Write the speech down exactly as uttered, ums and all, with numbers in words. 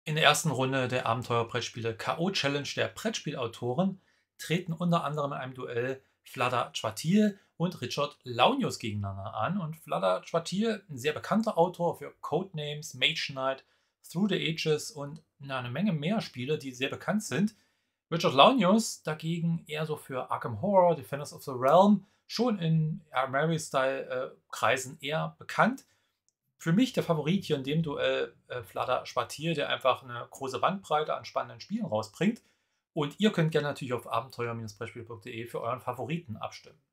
In der ersten Runde der Abenteuer-Brettspiele K O-Challenge der Brettspielautoren treten unter anderem in einem Duell Vlada Chvátil und Richard Launius gegeneinander an. Und Vlada Chvátil, ein sehr bekannter Autor für Codenames, Mage Knight, Through the Ages und na, eine Menge mehr Spiele, die sehr bekannt sind. Richard Launius dagegen eher so für Arkham Horror, Defenders of the Realm, schon in Mary-Style-Kreisen eher bekannt. Für mich der Favorit hier in dem Duell äh, Vlada Chvátil, der einfach eine große Bandbreite an spannenden Spielen rausbringt. Und ihr könnt gerne natürlich auf abenteuer-brettspiele punkt de für euren Favoriten abstimmen.